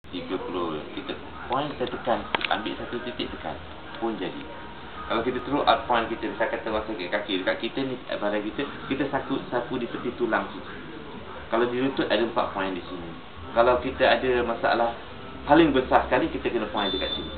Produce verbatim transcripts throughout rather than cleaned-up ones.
tiga puluh. Kita point saya tekan, ambil satu titik tekan pun jadi. Kalau kita terus out point kita, saya kata orang sakit kaki dekat kita ni, badan kita, kita sapu sapu di tepi tulang situ. Kalau di lutut ada empat point di sini. Kalau kita ada masalah paling besar sekali, kita kena point dekat sini.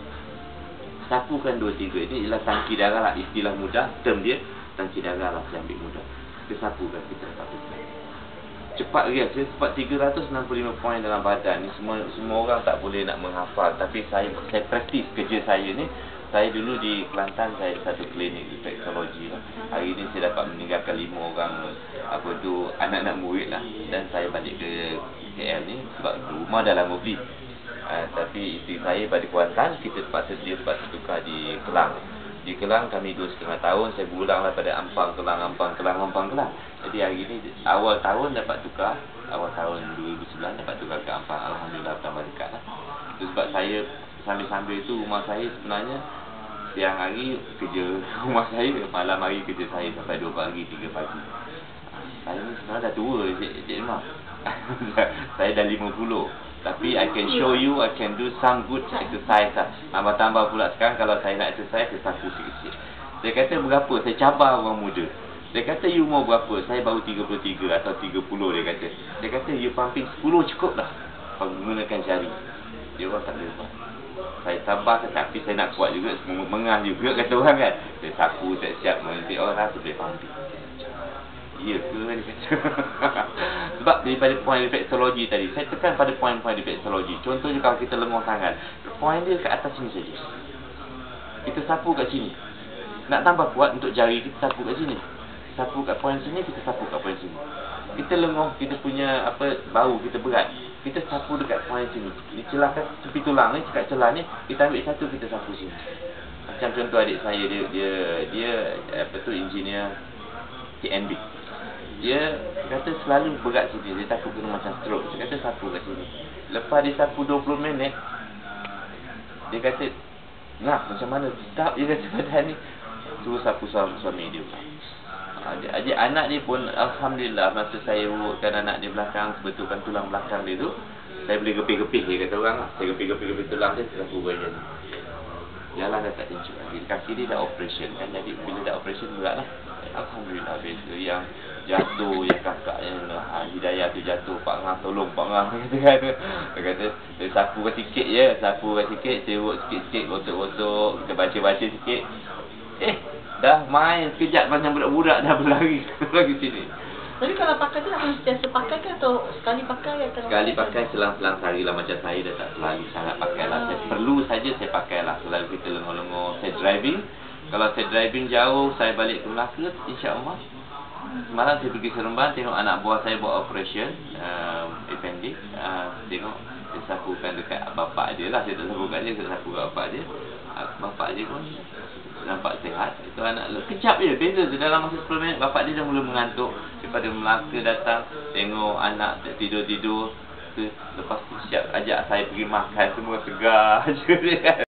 Sapukan dua tiga. Ini ialah tangki darah lah, istilah mudah, term dia tangki darah lah, saya ambil mudah. Kita sapukan, kita sapukan. Cepat dia, sebab tiga ratus enam puluh lima poin dalam badan ni, semua semua orang tak boleh nak menghafal. Tapi saya saya praktis kerja saya ni. Saya dulu di Kelantan, saya ada satu klinik refleksologi lah. Hari ni saya dapat meninggalkan lima orang apa tu anak-anak murid lah. Dan saya balik ke K L ni sebab rumah dah lama beli. Uh, tapi isteri saya pada Kuantan, kita terpaksa dia terpaksa tukar di Kelang. Di Kelang kami dua setengah tahun, saya berulang lah pada Ampang, Kelang, Ampang, Kelang, Ampang, Kelang. Jadi hari ni awal tahun dapat tukar, awal tahun dua ribu sembilan dapat tukar ke Ampang. Alhamdulillah tambah dekat lah. Itu sebab saya sambil-sambil tu rumah saya sebenarnya siang hari kerja rumah saya, malam hari kerja saya sampai dua pagi, tiga pagi. Saya ni sebenarnya dah tua, Cik, Cik Emma. Saya dah lima puluh. Tapi I can show you, I can do some good exercise lah. Tambah-tambah pula sekarang kalau saya nak exercise, saya sapu sikit-sikit. Dia kata berapa? Saya cabar orang muda. Dia kata you umur berapa? Saya baru tiga puluh tiga atau tiga puluh dia kata. Dia kata you pumping sepuluh cukup dah menggunakan jari. Dia orang tak boleh buat. Saya sabar tetapi saya nak kuat juga, mengah juga kata orang kan. Saya sapu, saya siap mengentik orang, saya boleh pumping. Ya ke dia kata. Sebab daripada point refleksologi tadi, saya tekan pada point-point refleksologi. Contohnya kalau kita lenguh tangan, point dia kat atas sini saja. Kita sapu kat sini. Nak tambah kuat untuk jari kita, sapu kat sini. Sapu kat point sini, kita sapu kat point sini. Kita lenguh, kita punya apa bau kita berat, kita sapu dekat point sini. Di celah tepi tulang ni, dekat celah ni, kita ambil satu, kita sapu sini. Macam contoh adik saya, dia dia dia apa tu engineer T N B. Dia kata selalu berat sini, dia takut kena macam stroke. Dia kata sapu kat sini. Lepas dia sapu dua puluh minit, dia kata, nah macam mana stop dia kata badan ni. Suruh sapu suami, suami dia. Adik anak dia pun alhamdulillah, masa saya urutkan anak dia belakang, sebetulkan tulang belakang dia tu, saya boleh gepih-gepih dia kata orang lah. Saya gepih-gepih tulang dia, saya sapu badan. Jalan dah tak tencu lagi. Kaki dia dah operation kan, jadi bila dah operation berat lah. Alhamdulillah biasa. Yang jatuh, yang kakaknya lah, Hidayah tu jatuh, Pak Ngah tolong Pak Ngah kata kan. Dia kata saya sapukan sikit je, sapukan sikit, saya urut sikit-sikit, gotok-gotok, kita baca-baca sikit. Eh, dah main sekejap macam budak-budak dah berlari lagi sini. Tapi kalau pakai tu nak sentiasa pakai ke atau sekali pakai atau sekali pakai selang-selang sehari lah. Macam saya dah tak selalu sangat pakai lah. Saya perlu saja saya pakai lah. Selalu kita lengur-lengur. Saya driving. Kalau saya driving jauh, saya balik ke Melaka, insya-Allah. Semalam saya pergi Seremban, tengok anak buah saya buat operation um, appendix. Uh, tengok dia sapukan dekat bapak dia lah. Saya tak sapukan dia, saya sapu kat bapak dia. Uh, bapak dia pun nampak sihat. Itu anak lu. Kejap je, beza je. Dalam masa sepuluh minit, bapak dia dah mula mengantuk. Daripada Melaka datang, tengok anak tidur-tidur. Lepas tu siap ajak saya pergi makan, semua segar je.